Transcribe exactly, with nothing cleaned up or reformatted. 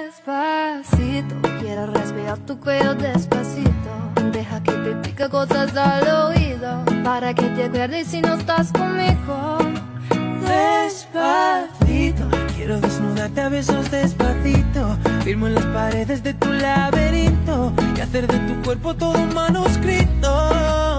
Despacito, quiero respirar tu cuello despacito. Deja que te diga cosas al oído, para que te acuerdes si no estás conmigo. Despacito, quiero desnudarte a besos despacito. Firmo en las paredes de tu laberinto y hacer de tu cuerpo todo un manuscrito.